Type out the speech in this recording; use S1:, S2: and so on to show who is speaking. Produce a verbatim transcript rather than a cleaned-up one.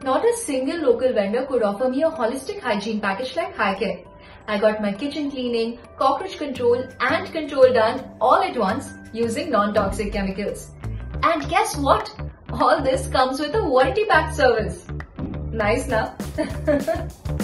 S1: Not a single local vendor could offer me a holistic hygiene package like HiCare. I got my kitchen cleaning, cockroach control and control done all at once using non-toxic chemicals. And guess what? All this comes with a warranty pack service. Nice, na?